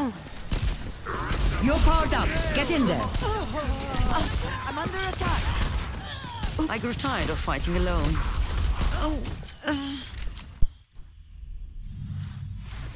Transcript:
You're powered up. Get in there. I'm under attack. I grew tired of fighting alone. Oh.